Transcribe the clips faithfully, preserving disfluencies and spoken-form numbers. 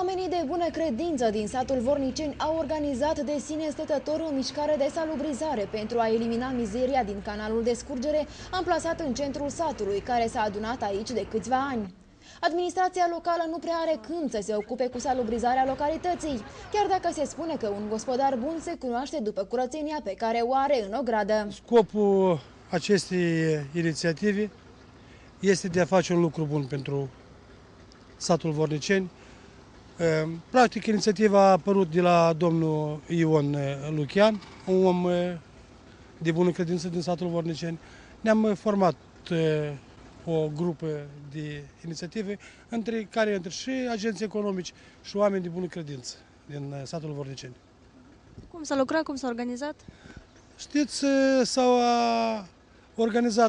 Oamenii de bună credință din satul Vorniceni au organizat de sine stătător o mișcare de salubrizare pentru a elimina mizeria din canalul de scurgere amplasat în centrul satului, care s-a adunat aici de câțiva ani. Administrația locală nu prea are când să se ocupe cu salubrizarea localității, chiar dacă se spune că un gospodar bun se cunoaște după curățenia pe care o are în ogradă. Scopul acestei inițiative este de a face un lucru bun pentru satul Vorniceni. Practic, inițiativa a apărut de la domnul Ion Lucian, un om de bună credință din satul Vorniceni. Ne-am format o grupă de inițiative, între care între și agenții economici și oameni de bună credință din satul Vorniceni. Cum s-a lucrat, cum s-a organizat? Știți, s-au organizat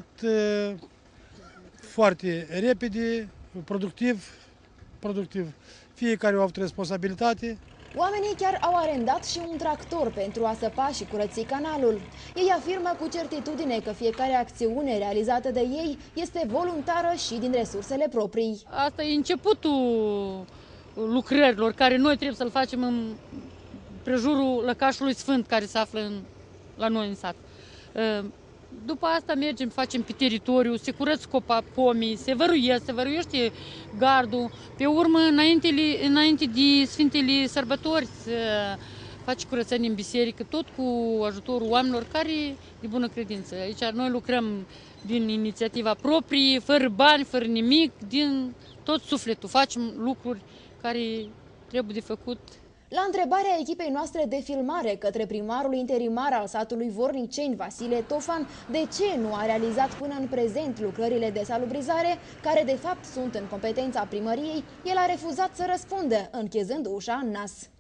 foarte repede, productiv, productiv. Fiecare a avut responsabilitate. Oamenii chiar au arendat și un tractor pentru a săpa și curăți canalul. Ei afirmă cu certitudine că fiecare acțiune realizată de ei este voluntară și din resursele proprii. Asta e începutul lucrărilor care noi trebuie să-l facem în prejurul lăcașului sfânt care se află în, la noi în sat. După asta mergem, facem pe teritoriu, se curăț copa, pomii, se văruiesc, se văruiește gardul. Pe urmă, înainte, înainte de Sfintele Sărbători, se face curățenie în biserică, tot cu ajutorul oamenilor care de bună credință. Aici noi lucrăm din inițiativa proprie, fără bani, fără nimic, din tot sufletul. Facem lucruri care trebuie de făcut. La întrebarea echipei noastre de filmare către primarul interimar al satului Vorniceni, Vasile Tofan, de ce nu a realizat până în prezent lucrările de salubrizare, care de fapt sunt în competența primăriei, el a refuzat să răspundă, închizând ușa în nas.